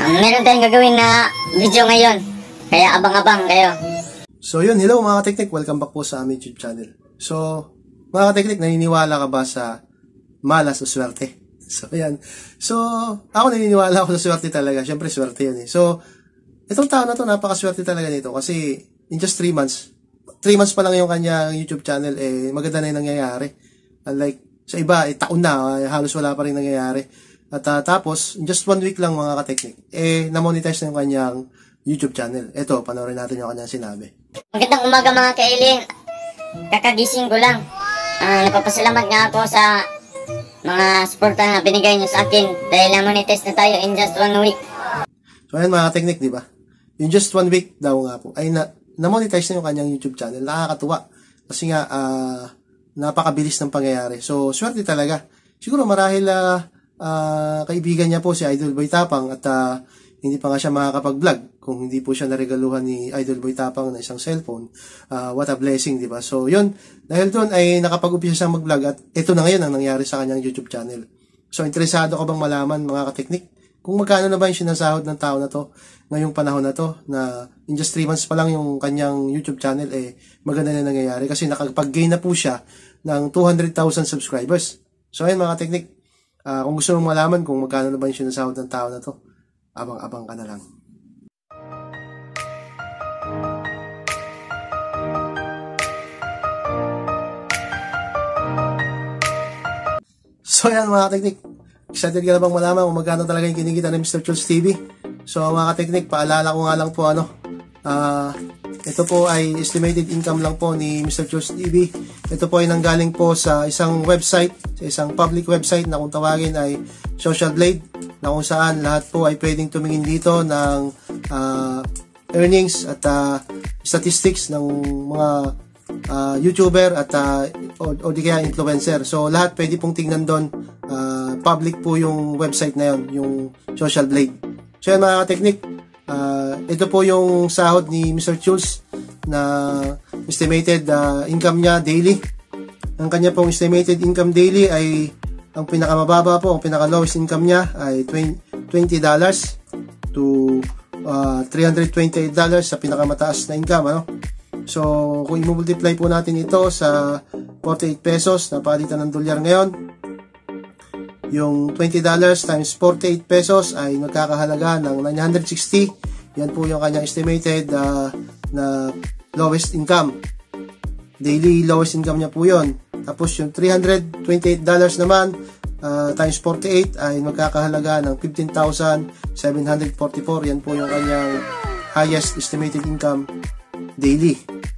Meron tayong gagawin na video ngayon. Kaya abang-abang kayo. So yun, hello mga kateknik. Welcome back po sa aming YouTube channel. So, mga kateknik, naniniwala ka ba sa malas o swerte? So, yan. So, ako naniniwala ako sa swerte talaga. Siyempre, swerte yan eh. So, itong taon na to, napakaswerte talaga nito. Kasi, in just 3 months, 3 months pa lang yung kanyang YouTube channel, eh, maganda na yung nangyayari. Unlike sa iba, eh, taon na, halos wala pa rin nangyayari. At tapos, in just 1 week lang mga kateknik, eh, na-monetize na yung kanyang YouTube channel. Ito, panoorin natin yung kanyang sinabi. Magandang umaga mga kailin. Kakagising ko lang. Nagpapasalamat nga ako sa mga suporta na binigay niyo sa akin dahil na-monetize na tayo in just 1 week. So, ayan mga kateknik, di ba? In just 1 week daw nga po, ay na-monetize na yung kanyang YouTube channel. Nakakatuwa. Kasi nga, napakabilis ng pangyayari. So, swerte talaga. Siguro marahil kaibigan niya po si Idol Boy Tapang at hindi pa nga siya makakapag-vlog kung hindi po siya naregaluhan ni Idol Boy Tapang na isang cellphone. What a blessing, di ba? So, yun. Dahil doon ay nakapag-upisa siya mag-vlog at ito na ngayon ang nangyari sa kanyang YouTube channel. So, interesado ka bang malaman mga kateknik kung magkano na ba yung sinasahod ng tao na to ngayong panahon na to na in just 3 months pa lang yung kanyang YouTube channel eh maganda na nangyayari kasi nakapag-gain na po siya ng 200,000 subscribers. So, ayun mga kateknik. Kung gusto mong malaman kung magkano na ba yung sinasahod ng tao na to, abang-abang ka na lang. So yan mga teknik, excited ka na bang malaman kung magkano talaga yung kinikita ni Mr. Chulz TV? So mga teknik, paalala ko nga lang po ito po ay estimated income lang po ni Mr. Chulz TV. Ito po ay nanggaling po sa isang website, sa isang public website na kung tawagin ay Social Blade, na kung saan lahat po ay pwedeng tumingin dito ng earnings at statistics ng mga YouTuber at o di kaya influencer. So lahat pwede pong tingnan doon. Public po yung website na yon, yung Social Blade. So yan mga teknik, ito po yung sahod ni Mr. Chulz na estimated income niya daily. Ang kanya pong estimated income daily ay ang pinakamababa po, ang pinaka-lowest income niya ay $20 to $328 sa pinakamataas na income, ano? So, kung i-multiply po natin ito sa 48 pesos na palitan ng dolyar ngayon, yung $20 times 48 pesos ay magkakahalaga ng 960. Yan po yung kanyang estimated na lowest income. Daily lowest income niya po yun. Tapos yung $328 naman times 48 ay magkakahalaga ng 15,744. Yan po yung kanyang highest estimated income daily.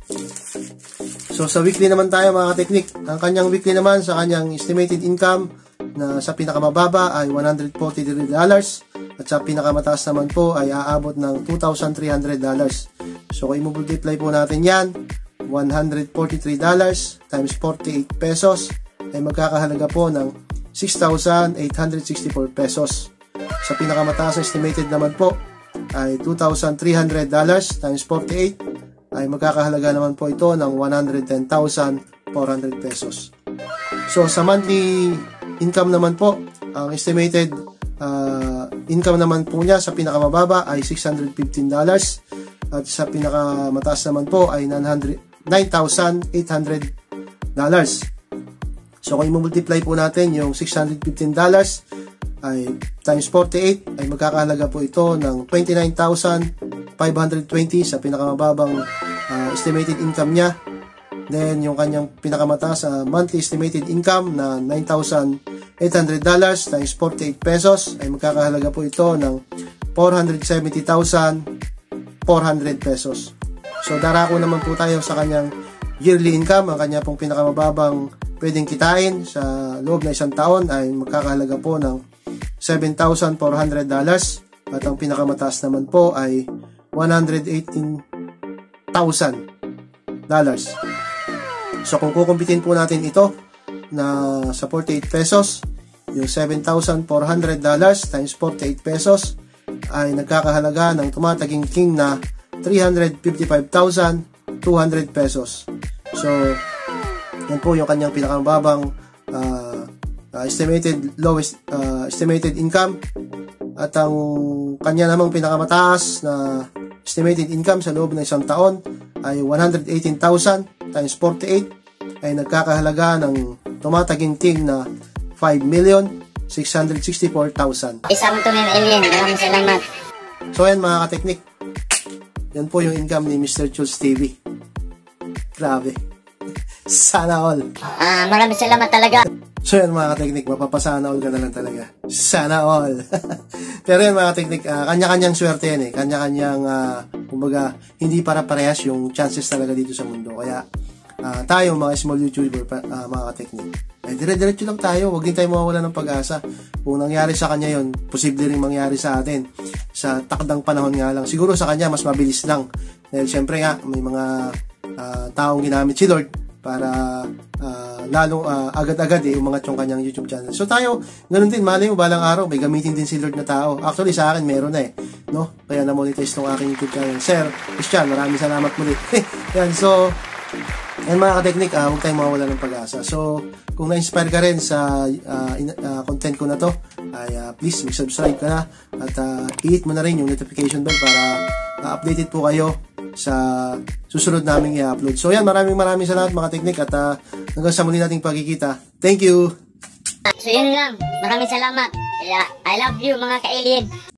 So sa weekly naman tayo mga teknik. Ang kanyang weekly naman sa kanyang estimated income na sa pinakamababa ay $143 at sa pinakamataas naman po ay aabot ng $2,300. So kung i-multiply po natin yan, $143 times 48 pesos ay magkakahalaga po ng 6,864 pesos. Sa pinakamataas estimated naman po ay $2,300 times 48 ay magkakahalaga naman po ito ng 110,400 pesos. So sa monthly income naman po, ang estimated income naman po niya sa pinakamababa ay $615 at sa pinakamataas naman po ay $9,800. So kung i-multiply po natin yung $615 ay times 48 ay magkakahalaga po ito ng 29,520 sa pinakamababang estimated income niya. Then yung kanyang pinakamataas monthly estimated income na $9,800 times 48 pesos ay magkakahalaga po ito ng 470,400 pesos. So darako naman po tayo sa kanyang yearly income. Ang kanya pong pinakamababang pwedeng kitain sa loob na isang taon ay magkakahalaga po ng $7,400 at ang pinakamataas naman po ay $118,000. So kung kukumpitin po natin ito na sa 48 pesos, yung $7,400 times 48 pesos ay nagkakahalaga ng tumataging king na 355,200 pesos. So yan po yung kanyang pinakamababang estimated income. At ang kanya namang pinakamataas na estimated income sa loob ng isang taon ay 118,000 times 48 ay nagkakahalaga ng tumataginting na 5,664,000. Isang tunay na alien. Maraming salamat. So ayan mga kateknik, yan po yung income ni Mr. Jules TV. Grabe. Sana all. Maraming salamat talaga. So yan mga kateknik, mapapasana all ka na lang talaga. Sana all. Pero yan mga kateknik, kanya-kanyang swerte yan eh. Kanya-kanyang, kumbaga, hindi para parehas yung chances talaga dito sa mundo. Kaya tayo mga small YouTuber, mga kateknik, ay dire-diretso lang tayo. Huwag din tayo mawawala ng pag-asa. Kung nangyari sa kanya yon, posible rin mangyari sa atin. Sa takdang panahon nga lang. Siguro sa kanya, mas mabilis lang. Dahil syempre nga, may mga taong ginamit si Lord para lalong agad-agad yung mga tiyong kanyang YouTube channel. So tayo, ganun din, malay mo balang araw, may gamitin din si Lord na tao. Actually, sa akin, meron na no? Kaya na-monetize tong aking YouTube channel. Sir, Christian, maraming salamat muli. Yan, so, yan mga kateknik, huwag tayong mawawala ng pag-asa. So, kung na-inspire ka rin sa content ko na to, ay please mag-subscribe ka na at i-hit mo na rin yung notification bell para updated po kayo sa susunod naming i-upload. So yan, maraming salamat mga teknik at hanggang sa muli nating pagkikita. Thank you! So yun lang. Maraming salamat. Kaya I love you mga ka-alien.